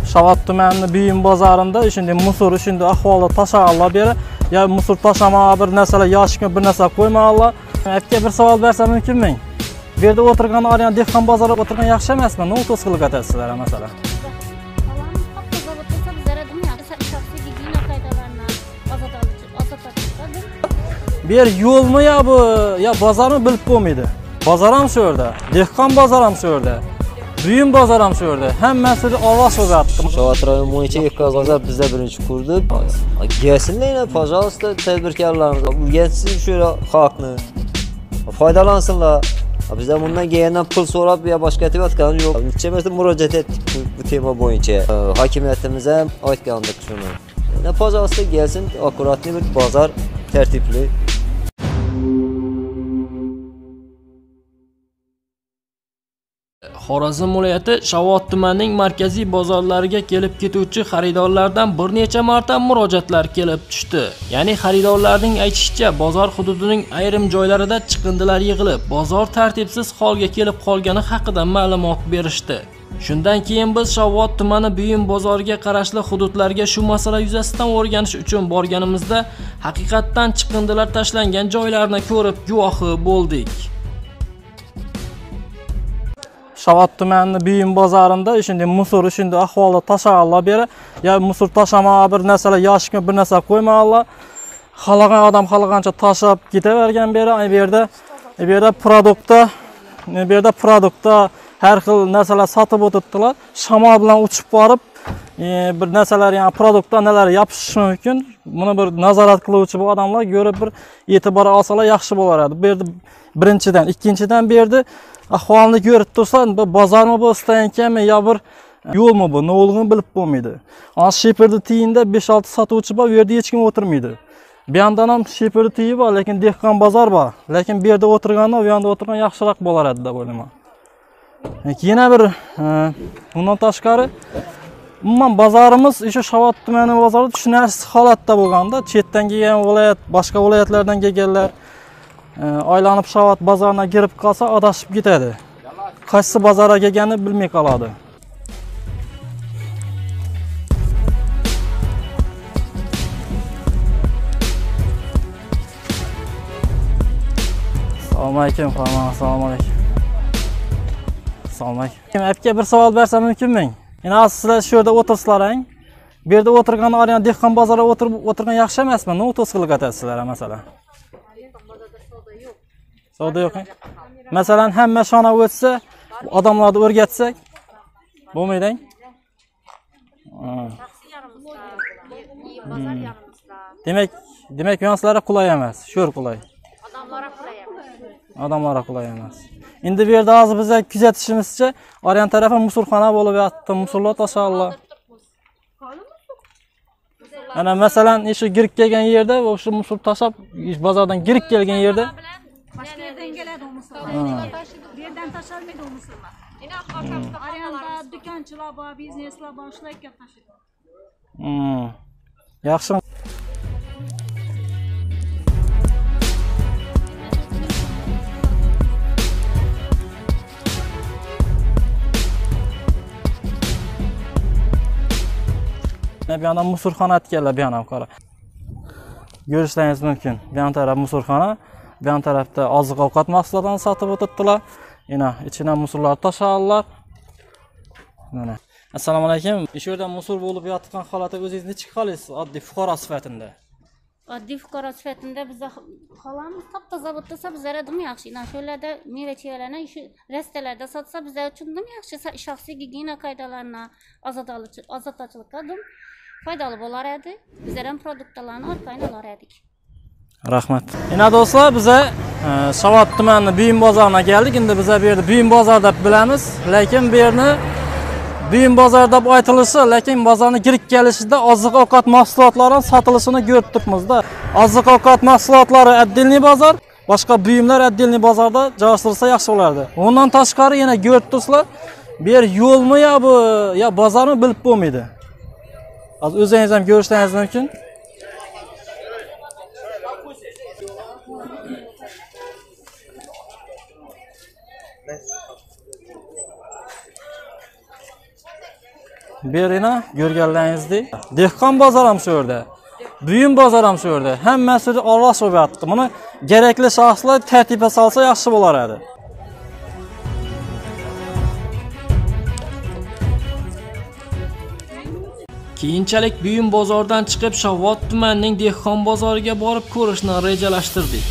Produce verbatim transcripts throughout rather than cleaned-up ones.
Şavat tumanının Büyüm bozorunda şimdi musor şimdi ahvolda tashag'anlar beri ya musor tashlama bir narsalar yoshga bir narsa qo'ymaganlar. Aka bir savol bersam mumkinmi? Bu yerda o'tirgan Aryan dehqon bozorida o'tirgan yaxshi emasmi? Nima to's qilib aytasizlar masalan? Bir yer yo'lmi ya bu ya bozormi bilib bo'lmaydi. Bozor ham shu yerda, dehqon bozor ham shu yerda. Büyüm bozor ham shu yerda. Hammasini ovoz o'zatdim. Şavat rayon bo'yicha dehqon bozor bizda birinchi qurdik. Gelsinlar, pожалуйста, tadbirkorlarimiz. Urgansin shu xalqni. Foydalansınlar. Bizda bundan keyin pul so'rab ya boshqa aytayotganim yo'q. Necha marta murojaat etdik bu tema bo'yicha. Hokimiyatimiz ham aytgandik shuni. Yana pожалуйста gelsin, akkuratli bir bozor, tertipli. Xorazm viloyati Shavot tumanining markaziy bozorlariga kelib ketuvchi xaridorlardan bir necha marta murojaatlar kelib tushdi. Ya'ni xaridorlarning aytishicha, bozor hududining ayrim joylarida chiqindilar yig'ilib, bozor tartibsiz holga kelib qolgani haqida ma'lumot berishdi. Shundan keyin biz Shavot tumani Büyüm bozoriga qarashli hududlarga shu masala yuzasidan o'rganish uchun borganimizda haqiqatdan chiqindilar tashlangan joylarni ko'rib guvohi bo'ldik. Şavat tumanının Büyüm bozorunda şimdi musor şimdi ahvolda tashag'anlar beri ya musor tashlama bir narsalar yoshga bir narsa qo'ymaganlar. Xalagan odam xalagancha tashlab ketavergan beri bu yerda bu yerda produktda bu yerda produktda har xil narsalar sotib o'tibdilar. Shamol bilan uchib borib bir narsalar yani produktda nelar yopishishi mumkin. Buni bir nazorat qiluvchi bu odamlar ko'rib bir e'tibor olsalar yaxshi bo'lardi. Bu yerda birinchidan, ikkinchidan bu yerda ahvolni ko'rib tursan, bu bozormi bu istaganmi yo bir yo'lmi bu, nolg'ini bilib bo'lmaydi. Hozir Sheperda tiyinda besh olti sotuvchi bor, bu yerda hech kim o'tirmaydi. Bu yandan ham Sheperda tiyi bor, lekin dehqon bozor bor. Lekin bu yerda o'tirgandan, bu yerda o'tirgan yaxshiroq bo'lar edi deb o'ylayman. Yana bir bundan tashqari umuman bozorimiz o'sha Shavot tumani bozori tushunarsiz holatda bo'lganda, chetdan kelgan viloyat, boshqa viloyatlardan kelganlar aylanib Shavot bozoriga kirib qolsa adashib ketadi. Qaysi bozorga kelganini bilmay qoladi. Assalomu alaykum, assalomu alaykum. Assalomu alaykum. Aka bir savol bersam mumkinmi? Endi sizlar shu yerda o'tirsizlar, bu yerda o'tirgan Aryan dehqon bozorida o'tirib o'tirgan yaxshi emasmi? Nima to's qilib aytasizlar masalan? Savdo yo'q. Masalan, hamma shona o'tsa, odamlarni o'rgatsak bo'lmaydi. Demak, demak yo'nalishlar qulay emas, sho'r qulay. Odamlarga qulay emas. Odamlarga qulay emas. Endi bu yerda hozir biz kuzatishimizcha, Aryan tarafi musorxona bo'lib yotdi, musorlar tashallar. Ana masalan, shu girib kelgan yerda, o'sha musor tashab, bozordan girib kelgan yerda başka yerden geledi o musulman. Bir yerden taşalmaydı o musulman. Arayanda dükkançılar var, biznesler var, şulayken taşıdı. Hmm. Yaxshi. Bu yana musorxona etganlar, bu yana qara. Ko'rishlaringiz mumkin. Bu yana taraf musorxona. Bu yan tarafda oziq-ovqat mahsulotlarini sotib o'tirdilar. Yana ichidan musorlar tashallar. Mana. Assalomu alaykum. Shu yerda musor bo'lib yotgan holatda o'zingiz nechik qolaysiz oddiy fuqaro sifatida? Oddiy fuqaro sifatida biz xolamiz top-toza bo'lsa bizlar dim yaxshi. Ana shularda meva-chevalarni shu rastalarda sotsa bizlar uchun dim yaxshi. Shaxsiy gigiyena qoidalarini ozotachilikka dim foydali bo'lar edi. Bizlar ham produktlarni orqadan olar edik. Rahmat. Yana do'stlar, biz Shavot tumanining Büyüm bozoriga keldik. Endi biz bu yerda Büyüm bozor deb bilamiz, lekin bu yerni Büyüm bozor deb aytilishi, lekin bozorga kirib kelishida oziq-ovqat mahsulotlari sotilishini ko'rib turibmiz-da. Oziq-ovqat mahsulotlari отдельный bozor, boshqa buyumlar отдельный bozorda joylashtirilsa yaxshi bo'lardi. Undan tashqari yana ko'rib turibsizlar, bu yer yo'lmi yo bu yo bozormi bilib bo'lmaydi. Hozir o'zingiz ham ko'rishlaringiz mumkin. berine görgenlerinizde. Dehqon bozor ham shu yerda. Buyum bozor ham shu yerda. Hammasi aralashib yotdi. Buni kerakli shaxslar tartibga solsa yaxshi bo'lar edi. Keyinchalik buyum bozordan chiqib Shovot tumanining dehqon bozoriga borib ko'rishni rejalashtirdik.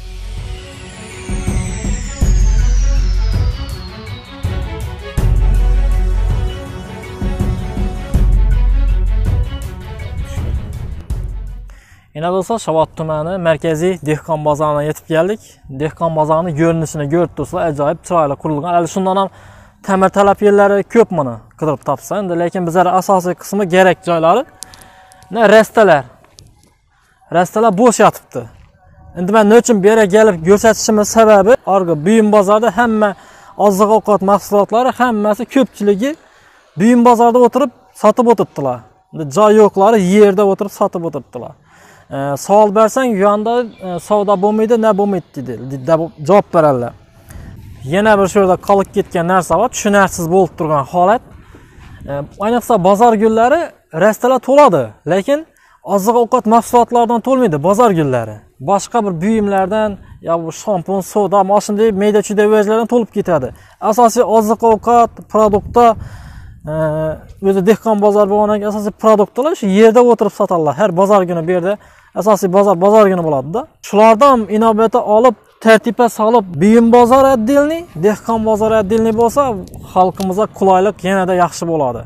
Yine olsa Shovot tumani markaziy dehqon bozoriga yetib keldik. Dehqon bozorining ko'rinishini ko'rib tursa, ajoyib chiroyli qurilgan. Hali shundan ham ta'mir talab yerlari ko'p buni qidirib topsa. Endi lekin bizlar asosiy qismi kerak joylari ne restalar. Restalar bo'sh yotibdi. Endi men nima uchun bu yerga kelib ko'rsatishimiz sababi, orqa buyum bozorda hamma oziq-ovqat mahsulotlari hammasi ko'pchiligi buyum bozorda o'tirib sotib o'tiribdilar. Endi joy yo'qlari yerda o'tirib sotib o'tiribdilar. Ee, savol bersang, u yoqda e, savdo bo'lmaydi, ne bo'lmaydi dedi. Javob beradilar. Yana bir shu yerda qolib ketgan narsa bor, tushunarsiz bo'lib turgan holat. E, ayniqsa bozor kunlari restalar to'ladi, lekin oziq-ovqat mahsulotlaridan to'lmaydi bozor kunlari. Boshqa bir buyumlardan, yo bu shampun, soda, mashina, mayda-chuyda vajlardan to'lib ketadi. Asosiy oziq-ovqat produktda o'zi dehqon bozor bo'lgan asosiy produktlar shu yerda o'tirib sotadilar. Har bozor kuni bu yerda asosiy bozor bozor kuni bo'ladi-da. Shulardan inobatga olib, tartibga solib, buyum bozor отдельный, dehqon bozor отдельный bo'lsa, xalqimizga qulaylik yanada yaxshi bo'ladi.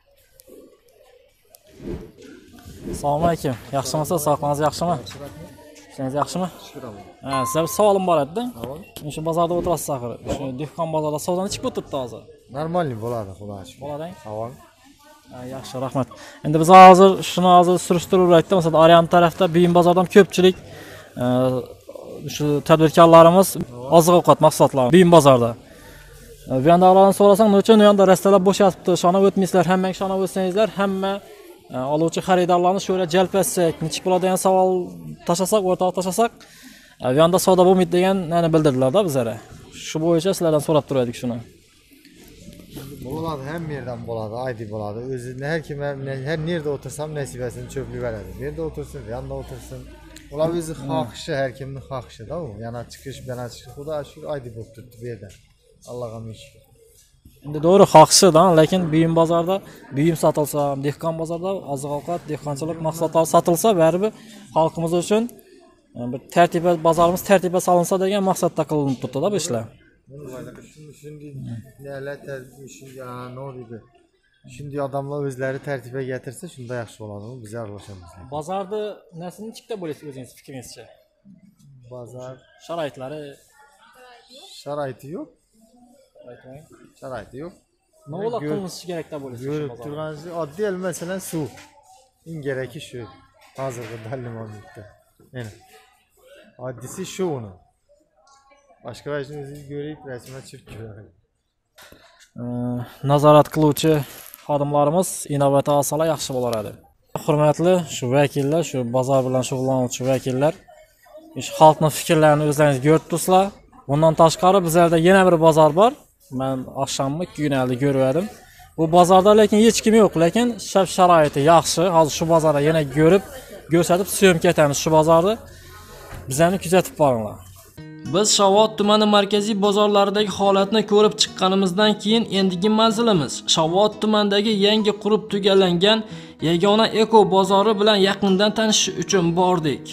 Assalomu alaykum. Yaxshimisiz? Sog'lig'ingiz yaxshimi? Ishingiz yaxshimi? Shukr Allohga. Ha, sizga savolim bor edi. Shu bozorda o'tirasiz axir. Shu dehqon bozorda savdoni chiqib o'tiribdi hozir. Normalniy bo'ladi, xudo shukr. Bo'ladi. Savol. Yaxshi, rahmat. Endi biz hozir shuni hozir surishtirib o'rayapmiz. Masalan, Oryan tarafda buyum bozordan ko'pchilik shu tadbirkorlarimiz oziq-ovqat mahsulotlari buyum bozorda. Bu yoqda ulardan so'rasang, nechun u yoqda restalar bo'sh yotibdi, shona o'tmaysizlar, hammang shona o'tsangizlar, hamma oluvchi xaridorlarni shu yerga jalb etsak, nechik bo'ladi degan savol tashlasak, o'rtoq tashlasak, bu yoqda savdo bo'lmaydi deganni bildirdilar-da bizlarga. Shu bo'yicha sizlardan so'rab turaydik shuni. Bo'ladi, hamma yerdan bo'ladi, aydi bo'ladi. O'zini har kim har nerda o'tirsam nasibasini cho'plib beradi. Bu yerda o'tirsin, bu yoqda o'tirsin. Ular o'zi xohishi, har kimning xohishida u. Yana chiqish, yana chiqish, xudo shu aydi bo'lib turibdi bu yerda. Allohga ming shukr. Endi to'g'ri xohishidan, lekin buyum bozorda buyum sotilsa, dehqon bozorda oziq-ovqat, dehqonchilik mahsulotlari sotilsa, baribir xalqimiz uchun bir tartibga bozorimiz tartibga solinsa degan maqsadda qilinib turibdi-da bu ishlar. Shunday nelar tartib, shunday nima deydi? Shunday odamlar o'zlari tartibga keltirsa, shunda yaxshi bo'ladi. Biz aralashamiz. Bozorda nasini chiqda bo'lasiz o'zingiz fikringizcha? Bozor sharoitlari sharoiti yo'q. aytmang. Sharoiti yo'q. Nima bo'lib qilinishi kerak deb o'ylaysiz? Ko'rib turganingiz oddiy, masalan, suv. Eng keragi shu. Hozirgi dallimonlikda. Mana. Oddisi shu uni. Boshqa vajni o'zingiz ko'rib, rasmga tushirib ko'ring. Nazorat qiluvchi xodimlarimiz inobatga olsalar yaxshi bo'lar edi. Hurmatli shu vakillar, shu bozor bilan shug'ullanuvchi vakillar, ish xalqning fikrlarini o'zlaringiz ko'rib tursizlar. Bundan tashqari bizlarda yana bir bozor bor. Men oqshommi kunaldi ko'rdim. Bu bozorda lekin hech kim yo'q, lekin shart sharoiti yaxshi. Hozir shu bozorda yana ko'rib, ko'rsatib syomka ketamiz shu bozorda. Bizlarni kuzatib boringlar. Biz Shovot tumani markaziy bozorlaridagi holatni ko'rib chiqqanimizdan keyin endigi manzilimiz Shovot tumanidagi yangi qurib tugallangan yagona eko bozori bilan yaqindan tanishish uchun bordik.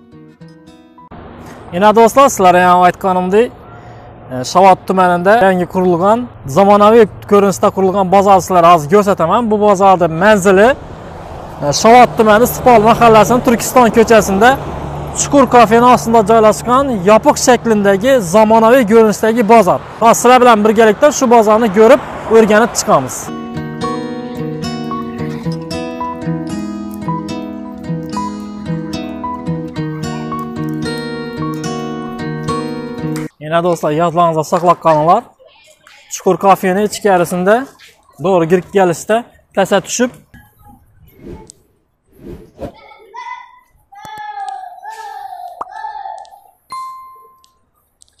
Yana do'stlar, sizlarga ham aytganimdek, Shovot tumanida yangi qurilgan, zamonaviy ko'rinishda qurilgan bozor sizlarga hozir ko'rsataman. Bu bozorning manzili Shovot tumani Istiqbol mahallasining Turkiston ko'chasida Chuqur kafening ostida joylashgan yopiq shaklindagi zamonaviy ko'rinishdagi bozor. Hozir sizlar bilan birgalikda shu bozorni ko'rib, o'rganib chiqamiz. Yana do'stlar, yodlaringizda saqlab qolinglar. Chuqur kafening ichkarisida to'g'ri kirib kelishda tasa tushib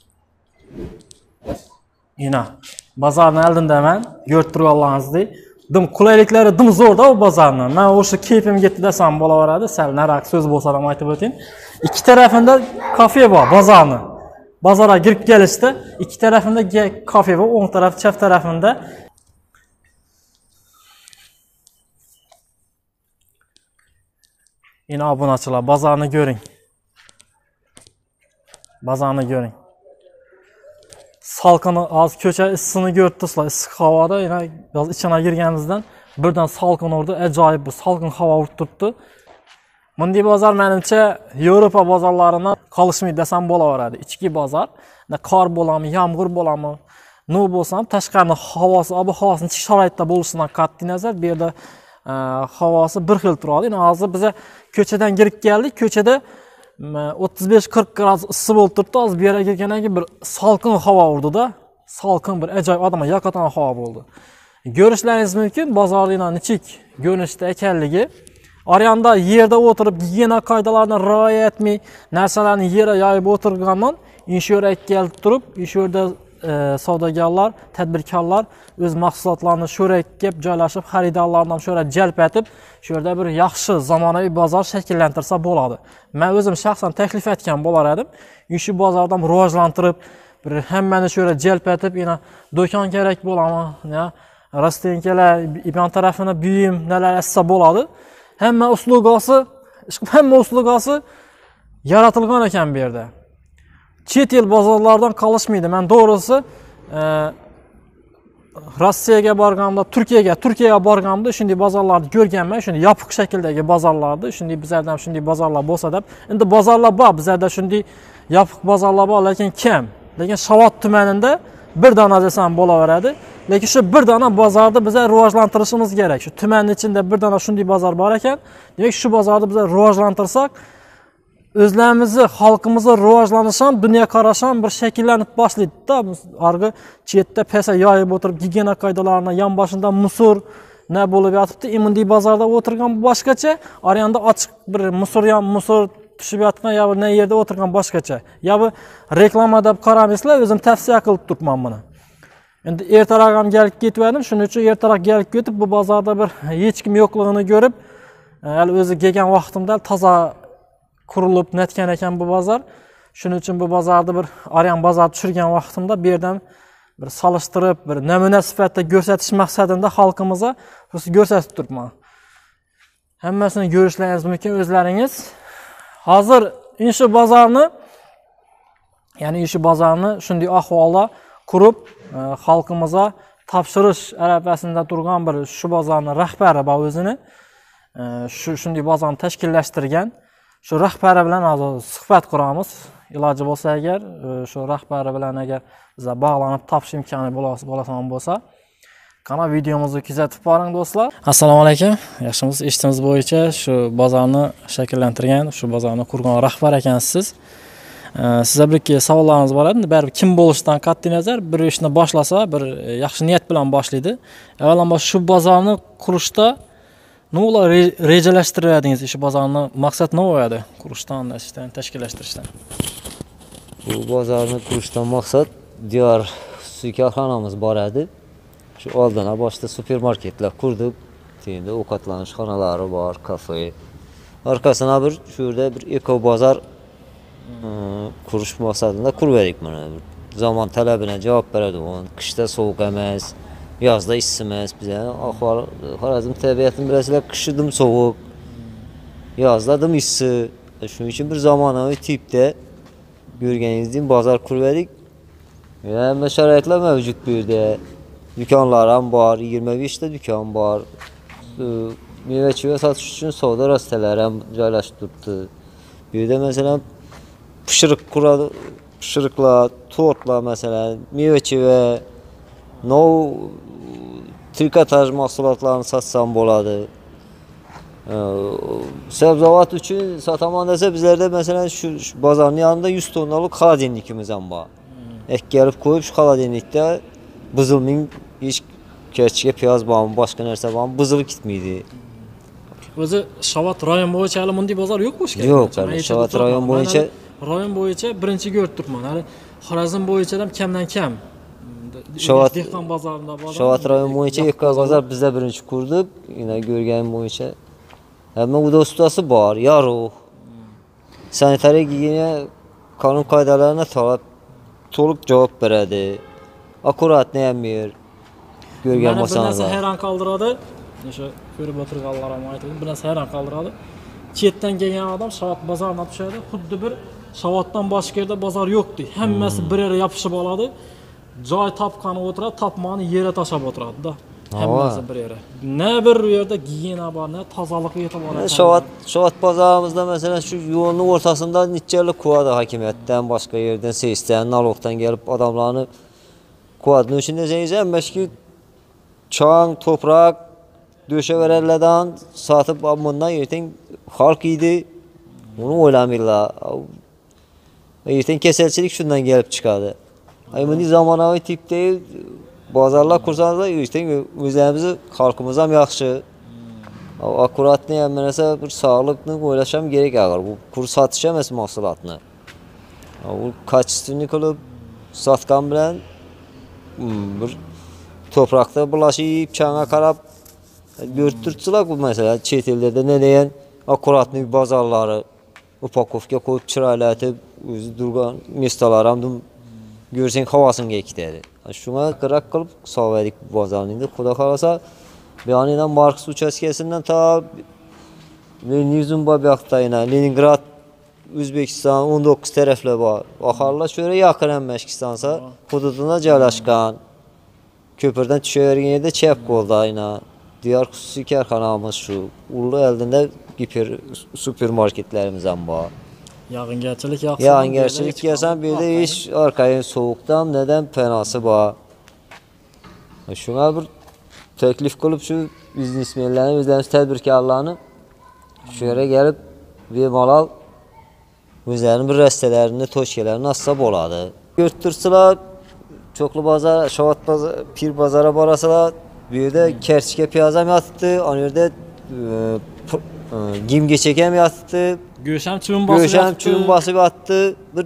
Yine bazarın əlindəmən, görüb turganlarınızdır. dim qulayliklari dim zo'rda u bozorning. Men o'sha keyfim ketdi desam bo'laveradi. Sal naraq so'z bo'lsa ham aytib o'tayim. Ikki tarafida kafe bor bozorni. Bozorga kirib kelishda ikki tarafida kafe bor, o'ng taraf, chap tarafida. Yine obunachilar, bozorni ko'ring. Bozorni ko'ring. Salqini az ko'cha issini ko'rdingizlar, issiq havoda yana yoz ichine girganimizdan birdan salqin urdi, ajoyib bir salqin havo urib turibdi. Bunday bozor menimcha Yevropa bozorlaridan qolishmaydi desam bo'laveradi. Ichki bozor, qor bo'ladimi, yomg'ir bo'ladimi, nu bo'lsa ham tashqarining havosi, ob havosini ichki sharoitda bo'lishidan qat'iy nazar bu yerda havosi bir xil turadi. Endi hozir biz ko'chadan kirib keldik. Ko'chada o'ttiz besh qirq gradus issiq bo'lib turibdi. Hozir bu yerga kirgandan keyin bir salqin havo urdi-da. Salqin bir ajoyib odamga yoqatan havo bo'ldi. Ko'rishlaringiz mumkin bozorning nechik ko'rinishda ekanligi. Oriyanda yerda o'tirib gigiyena qoidalarini rioya etmay narsalarni yerga yoyib o'tirganman. Insho'rak kelib turib, insho'rda savdogarlar, tadbirkorlar o'z mahsulotlarini sho'rak kelib joylashib, xaridorlardan sho'ra jalb etib, shu yerda bir yaxshi zamonaviy bozor shakllantirsa bo'ladi. Men o'zim shaxsan taklif etgan bo'lar edim. Shu bozordan rivojlantirib, bir hammani sho'ra jalb etib, yana do'kon kerak bo'ladimi, ya rastenkalar, ibon tarafini buyum nelar assa bo'ladi. Hamma uslugasi, hamma uslugasi yaratilgan ekan bu yerda. Chet el bozorlardan qolishmaydi. Men to'g'risi Rossiyaga borganimda, Turkiyaga, Turkiyaga borganimda shunday bozorlarni ko'rganman. Shunday yopiq shakldagi bozorlarni, shunday bizlarda ham shunday bozorlar bo'lsa deb. Endi bozorlar bor, bizlarda shunday yopiq bozorlar bor, lekin kam. Lekin Shavot tumanida bir dona desam bo'laveradi. Lekin shu bir dona bozorni biz rivojlantirishimiz kerak. Shu tumanning ichida bir dona shunday bozor bor ekan. Demak, shu bozorni biz rivojlantirsak, o'zlarimizni, xalqimizni rivojlanishi ham, dunyo qarashi ham bir shakllanib boshlaydi-da. Arg'i chetda pesa yoyib o'tirib, gigiyena qoidalarini yonboshida musor ne bo'lib yotibdi. Bunday bozorda o'tirgan boshqacha, oriyanda ochiq bir musor ham musor tushib yotgan yo ne yerda o'tirgan boshqacha. Yo bu reklama deb qaramaysizlar, o'zim tavsiya qilib turibman buni. Endi ertaroq ham kelib ketgandim, shuning uchun ertaroq kelib ketib bu bozorda bir hech kim yo'qligini ko'rib, hali o'zi kelgan vaqtimda toza qurilib netgan ekan bu bozor. Shuning uchun bu bozorda bir Aryan bozor tushirgan vaqtimda bu yerdan bir solishtirib, bir namuna sifatida ko'rsatish maqsadida xalqimizga ko'rsatib turibman. Hammasini ko'rishlaringiz mumkin o'zlaringiz. Hozir shu bozorni, ya'ni shu bozorni shunday ahvolda qurib, xalqimizga topshirish arafasida turgan bir shu bozorning rahbari bor o'zini. Shu shunday bozorni tashkillashtirgan. Shu rahbari bilan hozir suhbat quramiz. Iloji bo'lsa agar, shu rahbari bilan agar bizga bog'lanib topish imkoni bo'lsa bo'lsa, qana videomizni kuzatib boring do'stlar. Assalomu alaykum. Yaxshimisiz? Eshitimiz bo'yicha shu bozorni shakllantirgan, shu bozorni qurgan rahbar ekansiz. Sizga bir ikki savollarimiz bor edi. Baribir kim bo'lishidan qat'iy nazar bir ishni boshlasa, bir yaxshi niyat bilan boshlaydi. Avvalambor shu bozorni qurishda nima rejalashtirdingiz? Shu bozorni maqsad nima edi? Qurishdan, ishdan, tashkillashtirishdan. Bu bozorni qurishdan maqsad diyor korxonamiz bor edi. Shu oldin boshda supermarketlar qurdik. Endi ovqatlanish xonalari bor, kafe. Orqasına bir shu yerda bir eko bozor qurish maqsadida qurib edik mana. Zaman talabına javob beradi. Qishda sovuq emas, yozda issiq emas. Biz ahvol Xorazm tabiatini bilasizlar, qishdim sovuq, yozda dim issiq. Shuning uchun bir zamonaviy tipda ko'rganingizdek bozor qurib edik. Hamma sharoitlar mavjud bu yerda. Dükanlar ham bor, yigirma besh ta dükan bor. Meva-cheva sotish uchun savdo rastalari ham joylashib turibdi. Bu yerda masalan pishiriq quradi, pishiriqlar, tortlar masalan, meva-cheva, nov trikotaj mahsulotlarini satsam bo'ladi. Sabzavot uchun sotaman desa bizlarda masalan shu bozorning yonida yuz tonnalik xolodilnikimiz ham bor. Ek kelib qo'yib shu xolodilnikda buzilming hech kechga piyoz bormi, boshqa narsa bormi, buzilib ketmaydi. O'zi Shavot rayon bo'yicha hali bunday bozor yo'q bo'lish kerak. Yo'q, Shavot rayon bo'yicha rayon bo'yicha birinchi ko'rib turibman. Hali Xorazm bo'yicha ham kamdan kam Şavat dehqon bozorida bor. Şavat rayon bo'yicha Ekkaz bozor bizda birinchi qurdik. Yine görganim bo'yicha. Hamma uda ustasi bor, yorug'. Sanitariya gigiyena qonun qoidalarına talab to'liq javob beradi. Akkuratni ham yer. Görgan Meni bir narsa bo'lsangiz. hayron qoldiradi. O'sha ko'rib o'tirganlar ham aytadi. Bir narsa hayron qoldiradi. Chetdan kelgan odam Shavat bozoriga tushadi, xuddi bir Shavatdan boshqa yerda bozor yo'qdi. Hammasi bir yerga yopishib oladi. Joy topqani o'tiradi, topmani yerga tashab o'tiradi-da. Hammasi bir yerga. Ne bir yerda gigiyena bor, ne tozalik e'tibor. Şavat Şavat bozorimizda masalan shu yo'lning o'rtasida nechalar quvadi hokimiyatdan, boshqa yerdan, sesdan, nalogdan kelib odamlarni quvadi. Shunda deysan, mashki chang, to'proq döşeverelerden satıp bundan yerten halk iyiydi. Onu oylamayırlar. Yerten keselçilik şundan gelip çıkardı. Ay bunu zamanavi tip değil. Bazarlar kursanız da yerten özlerimizi halkımıza mı yaxşı? Akkurat ne yani mesela bir sağlıklı oylaşam gerek ağır. Bu kur satış emez mahsulatını. Bu kaçısını kılıp satkan bilen bir toprakta bulaşıp çağa karab görtürtçüler bu mesela chet ellerde ne deyen akkuratlı bazarları upakovka koyup çıraylatıp özü durgan mestalar hamdum görsen havasını gekitedi. Şuna kırak kılıp sağladık bu bazarını. Kuda kalasa bir aniden Marks uçaskesinden ta Leninizm babyaktayına Leningrad Özbekistan on dokuz taraflı var. Akarlar şöyle yakın Meşkistansa hududuna joylashgan. Köprüden düşüvergen yerde çep qoldayına. Diğer xüsusi karxanamız şu. Ulu eldində giper supermarketlərimiz ham var. Yağıngerçilik yaxşı. Yağıngerçilik gelsen bir de iş arkayın soğuktan neden penası var. Şuna bir teklif kılıp şu biznesmenlerini, bizlerimiz tedbirkarlarını şu yere gelip bir malal özlerinin bir restelerini, toşkelerini asla boladı. Görtürsüler çoklu bazar, Şavat bazar, Pir bazara barasalar bir yerde kerçike piyazam yattı, o yerde e, e, gim geçekem yattı. Göşem çün basıp Göşem çün basıp attı. Bir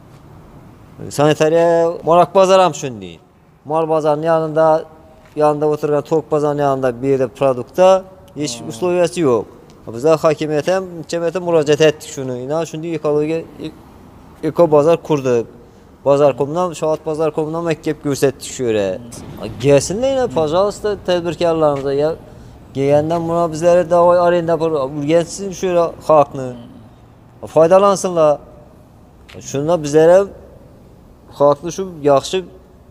sanitariya Marak bazaram şundi. Mal bazarının yanında yanında oturan tok bazarının yanında bir yerde produkta hiç usloviyası yok. Biz de hakimiyete, cemiyete müracaat ettik şunu. İnan şimdi ekoloji eko bazar kurduk. Bazar komundan, Şavat bazar komundan mektep gösterdik şöyle. Gelsinler yine, pajalosta tedbirkarlarımıza ya. Gelenden buna bizlere davayı arayın da gelsin şöyle halkını. Faydalansınlar. Şunda bizlere halkını şu yaxşı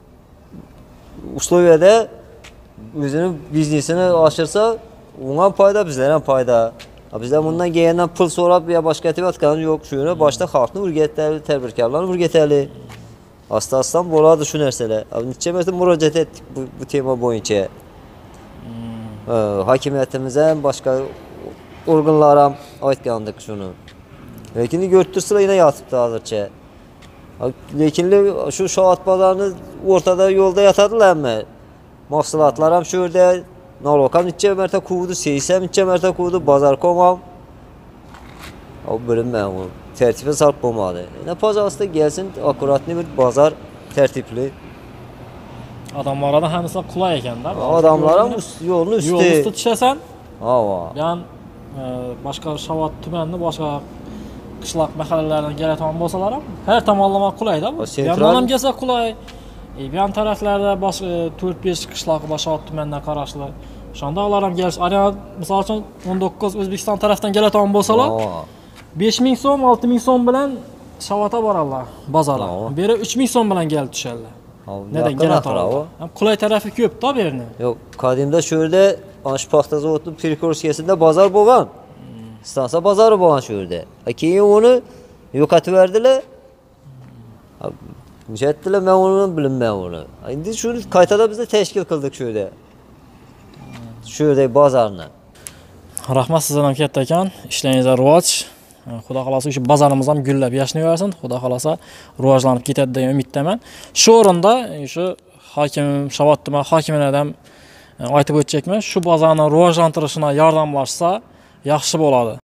usloviyada özünün biznesini aşırsa ona fayda, bizlere fayda. Bizler bundan gelenden pul sorab ya başka etibatkanı yok şöyle başta halkını urgeteli, tedbirkarlarını urgeteli. Asla aslan boladı şu nerseler. Neçe mertebe müracaat ettik bu, bu tema boyunca. Hmm. Ee, hakimiyetimize başka organlara aytgandık şunu. Lakin görtürsüler yine yatıptı hazırca. Lakin şu Şavat bazarını ortada yolda yatadılar mı? Mahsulatlar hem şurada nalokam neçe mertebe kuvdu, seysem neçe mertebe kuvdu, bazar komam. O bölüm ben onu tertibe sarp olmadı. Ne pazarlıkta gelsin akkuratlı bir bazar tertipli. Adamlara da hemisi kulay eken da. Adamlara yolun üstü. Yolun üstü düşesen. Hava. Yani e, başka Şavat tümenini başka kışlak mahallelerden gelen tamam bolsalar ham her tomonlama kulay da bu. Yandan ham gelse kulay. E, bir yan taraflarda başka to'rt besh kışlak başka Şavat tümeninden qarashli. Şanda ular ham gelish. Araya misol uchun on dokuz O'zbekiston tarafdan gelen tamam bolsalar. besh ming so'm, olti ming so'm bilan Şavat'a borarlar bozorga. Beri uch ming so'm bilan kelib tushadilar. Neden gelen tarafı? Hem kulay tarafı köp da birini. Yok, kadimde şöyle Anş paxta zavodunun Pirkorskiyasında bazar bo'lgan. Hmm. Stansiya bazarı bo'lgan shu yerda. Keyin onu yo'qotib verdilar. Jetdilar, men onu bilmayman onu. Endi shuni qaytada biz tashkil qildik shu yerda. Shu yerda bazarni. Rahmat sizdan ham katta ekan. Ishlaringizlar rivoj. Xudo xolasa shu bozorimiz ham gullab yashnayversin. Xudo xolasa rivojlanib ketadi degan umiddaman. Shu o'rinda shu hokim Şavat tuman hokimidan ham aytib o'tchakman, shu bozorni rivojlantirishına yordamlashsa yaxshi bo'ladi.